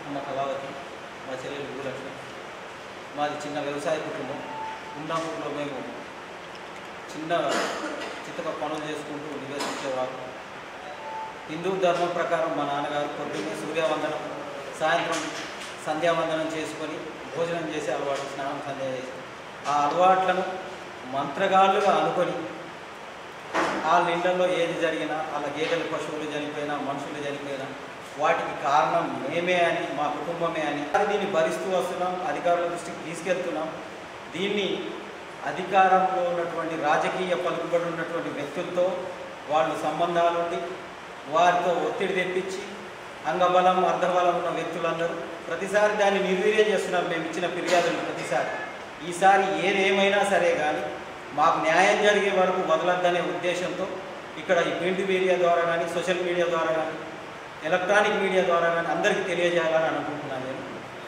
అమ్మ కళావతి, మా చెల్లెలు భూలక్ష్మి. మాది చిన్న వ్యవసాయ కుటుంబం. ఉన్నాపూర్లో మేము చిన్న చిత్తక పనులు చేసుకుంటూ నివసించేవారు. హిందూ ధర్మం ప్రకారం మా నాన్నగారు పొద్దున్నే సూర్యవందనం, సాయంత్రం సంధ్యావందనం చేసుకొని భోజనం చేసే అలవాటు, స్నానం సంధ్య చేసి ఆ అలవాట్లను మంత్రగాళ్ళుగా అనుకొని వాళ్ళ ఇళ్లలో ఏది జరిగినా, వాళ్ళ గేదెలు పశువులు చనిపోయినా, మనుషులు చనిపోయినా వాటికి కారణం మేమే అని, మా కుటుంబమే అని దీన్ని భరిస్తూ వస్తున్నాం. అధికారుల దృష్టికి తీసుకెళ్తున్నాం. దీన్ని అధికారంలో ఉన్నటువంటి రాజకీయ పలుకుబడి ఉన్నటువంటి వ్యక్తులతో వాళ్ళు సంబంధాలుండి వారితో ఒత్తిడి తెప్పించి అంగబలం అర్ధబలం ఉన్న వ్యక్తులందరూ ప్రతిసారి దాన్ని నిర్వీర్యం చేస్తున్నారు. మేము ఇచ్చిన ఫిర్యాదులు ప్రతిసారి. ఈసారి ఏదేమైనా సరే కానీ మాకు న్యాయం జరిగే వరకు వదలద్దనే ఉద్దేశంతో ఇక్కడ ఈ ప్రింట్ మీడియా ద్వారా కానీ, సోషల్ మీడియా ద్వారా కానీ, ఎలక్ట్రానిక్ మీడియా ద్వారా కానీ అందరికీ తెలియజేయాలని అనుకుంటున్నాను. నేను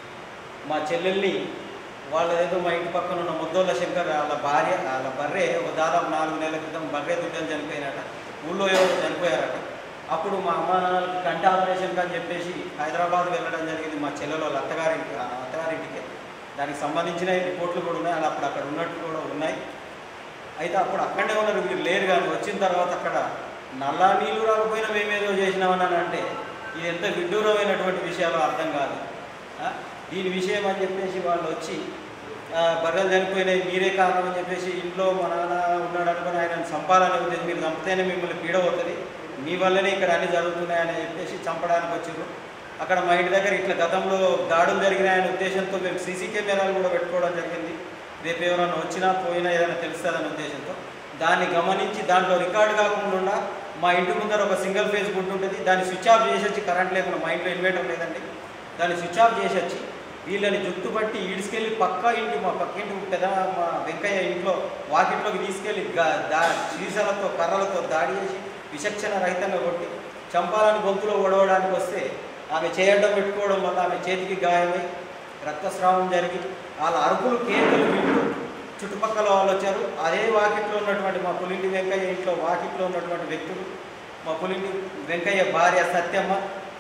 మా చెల్లెల్ని వాళ్ళేదో మా ఇంటి పక్కన ఉన్న ముద్దోళ్ళ శంకర్ వాళ్ళ భార్య, వాళ్ళ బర్రె ఒక దాదాపు 4 నెలల క్రితం బర్రె దుడ్డలు చనిపోయినట. ఊళ్ళో ఎవరు చనిపోయారట. అప్పుడు మా అమ్మ నాన్నలకి కంటి ఆపరేషన్ అని చెప్పేసి హైదరాబాద్ వెళ్ళడం జరిగింది. మా చెల్లెలు వాళ్ళ అత్తగారింటికి దానికి సంబంధించిన రిపోర్ట్లు కూడా ఉన్నాయి. అప్పుడు అక్కడ ఉన్నట్టు కూడా ఉన్నాయి. అయితే అప్పుడు అక్కడే ఉన్నారు, వీళ్ళు లేరు. కానీ వచ్చిన తర్వాత అక్కడ నల్లా నీళ్ళు రాకపోయినా మేమేదో చేసినామని అంటే ఇది ఎంత విడ్డూరమైనటువంటి విషయాలు అర్థం కాదు. దీని విషయం అని చెప్పేసి వాళ్ళు వచ్చి బర్రెలు చనిపోయినాయి, మీరే కారణం అని చెప్పేసి ఇంట్లో మా నాన్న ఉన్నాడు అనుకుని ఆయనను చంపాలని ఉద్దేశం, మీరు చంపితేనే మిమ్మల్ని పీడవుతుంది, మీ వల్లనే ఇక్కడ అన్నీ జరుగుతున్నాయని చెప్పేసి చంపడానికి వచ్చారు. అక్కడ మా ఇంటి దగ్గర ఇట్లా గతంలో దాడులు జరిగినాయనే ఉద్దేశంతో మేము సీసీ కెమెరాలు కూడా పెట్టుకోవడం జరిగింది. రేపు ఎవరైనా వచ్చినా పోయినా ఏదైనా తెలుస్తుందనే ఉద్దేశంతో దాన్ని గమనించి దాంట్లో రికార్డు కాకుండా మా ఇంటి ముందర ఒక సింగిల్ ఫేజ్ గుడ్ ఉంటుంది, దాన్ని స్విచ్ ఆఫ్ చేసి వచ్చి, కరెంట్ లేకుండా మా ఇంట్లో ఇన్వర్టర్ లేదండి, దాన్ని స్విచ్ ఆఫ్ చేసి వచ్చి వీళ్ళని జుట్టు పట్టి ఈడ్చుకెళ్ళి పక్క ఇంటి, మా పక్కింటి మా వెంకయ్య ఇంట్లో వాకిట్లోకి తీసుకెళ్ళి సీసాలతో కర్రలతో దాడి చేసి విచక్షణ రహితంగా కొట్టి చంపాలని గొంతులో ఓడవడానికి వస్తే ఆమె చేయడం పెట్టుకోవడం వల్ల ఆమె చేతికి గాయమై రక్తస్రావం జరిగి వాళ్ళ అరుపులు కేకలు వింటూ చుట్టుపక్కల వాళ్ళు వచ్చారు. అదే వాకిట్లో ఉన్నటువంటి మా పులింటి వెంకయ్య ఇంట్లో వాకిట్లో ఉన్నటువంటి వ్యక్తులు, మా పులింటి వెంకయ్య భార్య సత్యమ్మ,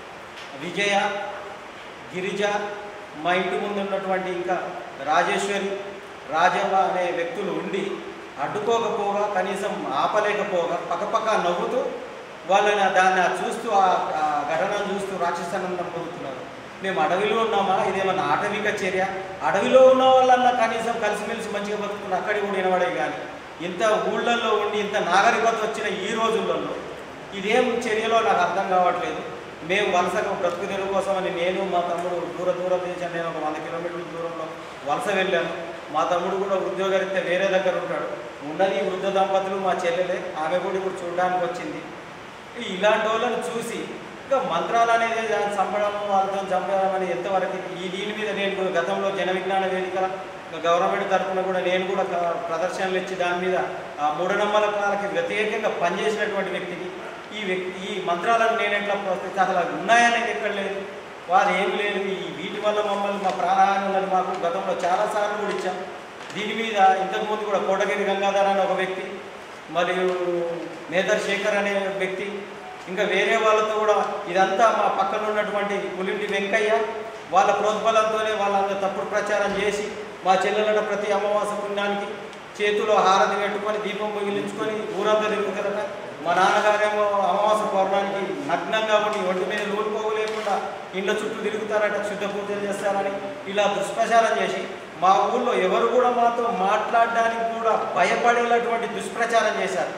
విజయ, గిరిజ, మా ఇంటి ముందు ఉన్నటువంటి ఇంకా రాజేశ్వరి, రాజమ్మ అనే వ్యక్తులు ఉండి అడ్డుకోకపోగా, కనీసం ఆపలేకపోగా పక్కపక్క నవ్వుతూ వాళ్ళని దాన్ని చూస్తూ ఆ ఘటనను చూస్తూ రాక్షసానందం పొందుతున్నారు. మేము అడవిలో ఉన్నామా, ఇదేమన్నా ఆటవిక చర్య? అడవిలో ఉన్న వాళ్ళన్నా కనీసం కలిసిమెలిసి మంచిగా బతుకుతున్నారు, అక్కడికి కూడా వినబడే. కానీ ఇంత ఊళ్ళల్లో ఉండి ఇంత నాగరికత వచ్చిన ఈ రోజులలో ఇదేం చర్యలో నాకు అర్థం కావట్లేదు. మేము వలసగా బ్రతుకు తెరువు కోసమని నేను మా తమ్ముడు దూర దేశం, నేను ఒక 100 కిలోమీటర్ల దూరంలో వలస వెళ్ళాను. మా తమ్ముడు కూడా ఉద్యోగరీత్యా వేరే దగ్గర ఉంటాడు. ఉన్నది వృద్ధ దంపతులు మా చెల్లెలే, ఆమె కూడా ఇప్పుడు చూడడానికి వచ్చింది. ఇలాంటి వాళ్ళని చూసి ఇంకా మంత్రాలు అనేది దాన్ని చంపడం, వాళ్ళతో చంపడం అనేది ఎంతవరకు? దీని మీద నేను గతంలో జన విజ్ఞాన వేదిక గవర్నమెంట్ తరఫున కూడా నేను కూడా ప్రదర్శనలు ఇచ్చి దాని మీద ఆ మూఢనమ్మకాలకి వ్యతిరేకంగా పనిచేసినటువంటి వ్యక్తికి ఈ మంత్రాలను నేను ఎట్లా ప్రోత్సహించాలి? అసలు ఉన్నాయనేది ఎక్కడ లేదు, వాళ్ళు ఏమి లేదు. వీటి వల్ల మమ్మల్ని మా ప్రాణహాని ఉన్నది. మాకు గతంలో చాలాసార్లు కూడా ఇచ్చాం. దీని మీద ఇంతకుముందు కూడా కోటగిరి గంగాధర్ అనే ఒక వ్యక్తి, మరియు మేదర్ శేఖర్ అనే వ్యక్తి, ఇంకా వేరే వాళ్ళతో కూడా ఇదంతా మా పక్కన ఉన్నటువంటి పులింటి వెంకయ్య వాళ్ళ ప్రోద్బలంతోనే వాళ్ళంతా తప్పుడు ప్రచారం చేసి మా చెల్లెలట ప్రతి అమావాస్య పుణ్యానికి చేతిలో హారతి పెట్టుకొని దీపం మిగిలించుకొని ఊరంతా తిరుగుతారట. మా నాన్నగారేమో అమావాస్య పౌర్ణానికి నగ్నంగా ఉండి ఒంటి మీద నూలుకోవు లేకుండా ఇండ్ల చుట్టూ తిరుగుతారట, శుద్ధ పూజలు చేస్తారని ఇలా దుష్ప్రచారం చేసి మా ఊళ్ళో ఎవరు కూడా మాతో మాట్లాడడానికి కూడా భయపడేటటువంటి దుష్ప్రచారం చేశారు.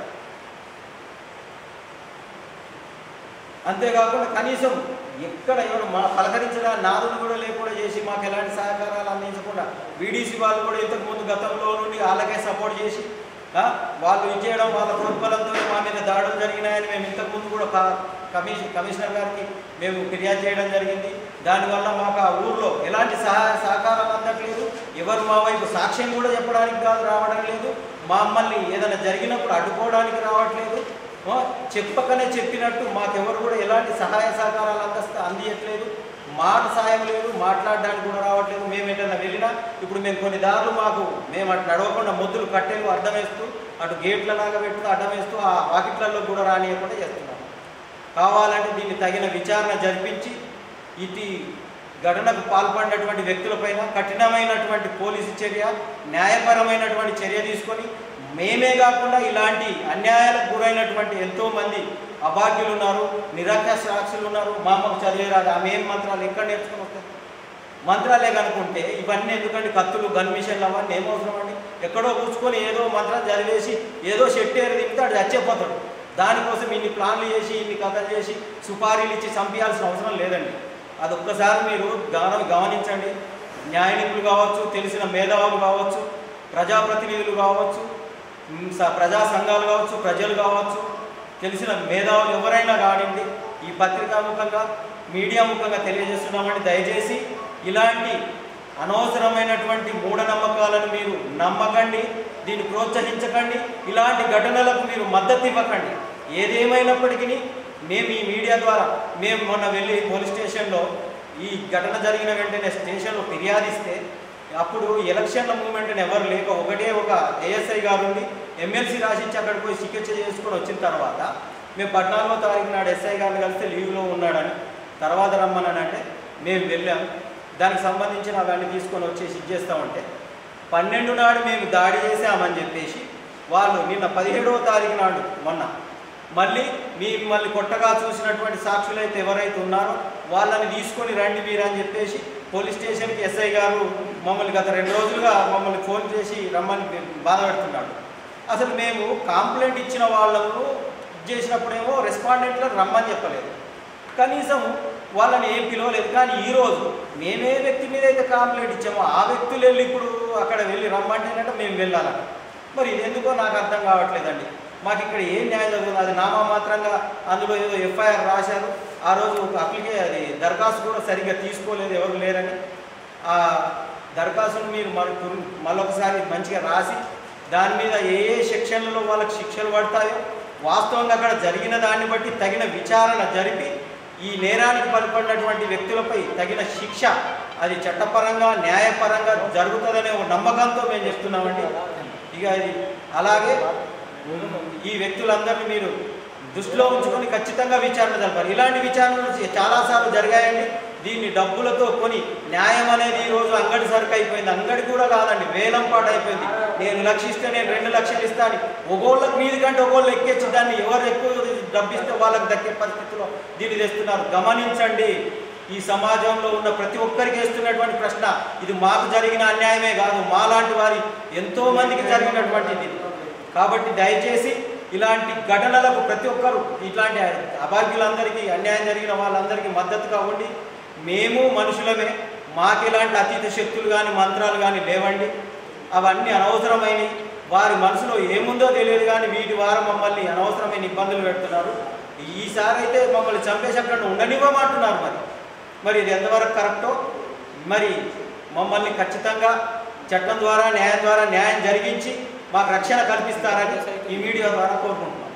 అంతేకాకుండా కనీసం ఎక్కడ ఎవరు మా పలకరించడా నాదులు కూడా లేకుండా చేసి మాకు ఎలాంటి సహకారాలు అందించకుండా వీడీసీ వాళ్ళు కూడా ఇంతకుముందు గతంలో నుండి వాళ్ళకే సపోర్ట్ చేసి వాళ్ళు ఇచ్చేయడం, వాళ్ళ ప్రోత్బలంతో మా మీద దాడులు జరిగినాయని మేము ఇంతకుముందు కూడా కమిషనర్ గారికి మేము ఫిర్యాదు చేయడం జరిగింది. దానివల్ల మాకు ఆ ఊర్లో ఎలాంటి సహకారం అందట్లేదు. ఎవరు మా వైపు సాక్ష్యం కూడా చెప్పడానికి కాదు రావడం లేదు. మమ్మల్ని ఏదైనా జరిగినప్పుడు అడ్డుకోవడానికి రావట్లేదు. చెప్పకనే చెప్పినట్టు మాకెవరు కూడా ఎలాంటి సహాయ సహకారాలు అందియట్లేదు. మాట సాయం లేదు, మాట్లాడడానికి కూడా రావట్లేదు. మేము ఎటన్నా వెళ్ళినా ఇప్పుడు మేము కొన్ని దారులు మేము అటు నడవకుండా మొద్దులు కట్టెలు అడ్డం వేస్తూ అటు గేట్లలాగా పెడుతూ అడ్డం వేస్తూ ఆ వాకిట్లలో కూడా రానియకుండా చేస్తున్నాం. కావాలంటే దీన్ని తగిన విచారణ జరిపించి ఘటనకు పాల్పడినటువంటి వ్యక్తులపైన కఠినమైనటువంటి పోలీసు చర్య, న్యాయపరమైనటువంటి చర్య తీసుకొని మేమే కాకుండా ఇలాంటి అన్యాయాలకు గురైనటువంటి ఎంతోమంది అభాగ్యులు ఉన్నారు, నిరక్షరాస్యులు ఉన్నారు. మా అమ్మకు చదివేరాదు, ఆమె ఏం మంత్రాలు ఎక్కడ నేర్చుకుని వస్తాయి? మంత్రాలే కనుకుంటే ఇవన్నీ ఎందుకంటే కత్తులు గన్ మిషన్లు అవన్నీ ఏమవసరం అండి? ఎక్కడో కూర్చుకొని ఏదో మంత్రం చదివేసి ఏదో షెట్టేరు తింటాడు, చచ్చిపోతాడు. దానికోసం ఇన్ని ప్లాన్లు చేసి ఇన్ని కథలు చేసి సుపారీలు ఇచ్చి చంపించాల్సిన అవసరం లేదండి. అదొక్కసారి మీరు గమనించండి. న్యాయనికులు కావచ్చు, తెలిసిన మేధావులు కావచ్చు, ప్రజాప్రతినిధులు కావచ్చు, ప్రజా సంఘాలు కావచ్చు, ప్రజలు కావచ్చు, తెలిసిన మేధావులు ఎవరైనా కానివ్వండి, ఈ పత్రికా ముఖంగా మీడియా ముఖంగా తెలియజేస్తున్నామండి. దయచేసి ఇలాంటి అనవసరమైనటువంటి మూఢనమ్మకాలను మీరు నమ్మకండి, దీన్ని ప్రోత్సహించకండి, ఇలాంటి ఘటనలకు మీరు మద్దతు ఇవ్వకండి. ఏదేమైనప్పటికీ మేము ఈ మీడియా ద్వారా మేము మొన్న వెళ్ళి పోలీస్ స్టేషన్లో ఈ ఘటన జరిగిన వెంటనే స్టేషన్లో ఫిర్యాదిస్తే అప్పుడు ఎలక్షన్ల మూమెంట్ని ఎవరు లేక ఒకటే ఒక ఏఎస్ఐ గారు ఉండి ఎమ్మెల్సీ రాసిచ్చి అక్కడికి పోయి చికిత్స చేసుకొని వచ్చిన తర్వాత మేము 14వ తారీఖు నాడు ఎస్ఐ గారిని కలిస్తే లీవ్లో ఉన్నాడని తర్వాత రమ్మని అంటే మేము వెళ్ళాం. దానికి సంబంధించిన అవన్నీ తీసుకొని వచ్చేసి ఇచ్చేస్తామంటే 12 నాడు మేము దాడి చేసామని చెప్పేసి వాళ్ళు నిన్న 17వ తారీఖు నాడు మొన్న మిమ్మల్ని కొట్టగా చూసినటువంటి సాక్షులైతే ఎవరైతే ఉన్నారో వాళ్ళని తీసుకొని రండి మీరు అని చెప్పేసి పోలీస్ స్టేషన్కి ఎస్ఐ గారు మమ్మల్ని గత 2 రోజులుగా మమ్మల్ని ఫోన్ చేసి రమ్మని బాధ పెడుతున్నాడు. అసలు మేము కంప్లైంట్ ఇచ్చిన వాళ్ళను చేసినప్పుడేమో రెస్పాండెంట్లను రమ్మని చెప్పలేదు, కనీసం వాళ్ళని ఏం పిలవలేదు. కానీ ఈరోజు మేమే వ్యక్తి మీద అయితే కంప్లైంట్ ఇచ్చామో ఆ వ్యక్తులు వెళ్ళి ఇప్పుడు అక్కడ వెళ్ళి రమ్మంటేనంటే మేము వెళ్ళాలని. మరి ఇది ఎందుకో నాకు అర్థం కావట్లేదండి. మాకు ఇక్కడ ఏం న్యాయం జరుగుతుంది? అది నామా మాత్రంగా అందులో ఏదో ఎఫ్ఐఆర్ రాశారు. ఆ రోజు ఒక అది దరఖాస్తు కూడా సరిగ్గా తీసుకోలేదు, ఎవరు లేరని. ఆ దరఖాస్తును మీరు మరొకసారి మంచిగా రాసి దాని మీద ఏ సెక్షన్లలో వాళ్ళకి శిక్షలు పడతాయో వాస్తవంగా అక్కడ జరిగిన దాన్ని బట్టి తగిన విచారణ జరిపి ఈ నేరానికి పాల్పడినటువంటి వ్యక్తులపై తగిన శిక్ష అది చట్టపరంగా న్యాయపరంగా జరుగుతుందనే ఒక నమ్మకంతో మేము చెప్తున్నామండి. ఇక ఇది అలాగే ఈ వ్యక్తులందరినీ మీరు దృష్టిలో ఉంచుకొని ఖచ్చితంగా విచారణ జరపాలి. ఇలాంటి విచారణలు చాలాసార్లు జరిగాయండి. దీన్ని డబ్బులతో కొని న్యాయం అనేది ఈరోజు అంగడి సరుకు అయిపోయింది. అంగడి కూడా కాదండి, వేలం పాటు అయిపోయింది. నేను 1 లక్ష ఇస్తే నేను 2 లక్షలు ఇస్తాను. ఒకళ్ళకి మీది కంటే ఒకళ్ళు ఎక్కేసి దాన్ని ఎవరు ఎక్కువ డబ్బిస్తే వాళ్ళకి దక్కే పరిస్థితిలో దీన్ని తెస్తున్నారు. గమనించండి, ఈ సమాజంలో ఉన్న ప్రతి ఒక్కరికి వేస్తున్నటువంటి ప్రశ్న ఇది మాకు జరిగిన అన్యాయమే కాదు, మాలాంటి వారి ఎంతోమందికి జరిగినటువంటిది. కాబట్టి దయచేసి ఇలాంటి ఘటనలకు ప్రతి ఒక్కరు ఇట్లాంటి అభాగ్యులందరికీ అన్యాయం జరిగిన వాళ్ళందరికీ మద్దతుగా ఉండి మేము మనుషులమే, మాకు ఇలాంటి అతీత శక్తులు కానీ మంత్రాలు కానీ లేవండి. అవన్నీ అనవసరమైనవి. వారి మనసులో ఏముందో తెలియదు కానీ వీటి ద్వారా మమ్మల్ని అనవసరమైన ఇబ్బందులు పెడుతున్నారు. ఈసారి అయితే మమ్మల్ని చంపేసి అక్కడ ఉండనివ్వమంటున్నారు. మరి ఇది ఎంతవరకు కరెక్టో మరి మమ్మల్ని ఖచ్చితంగా చట్టం ద్వారా న్యాయం జరిగించి మాకు రక్షణ కల్పిస్తారని ఈ మీడియా ద్వారా కోరుకుంటున్నాం.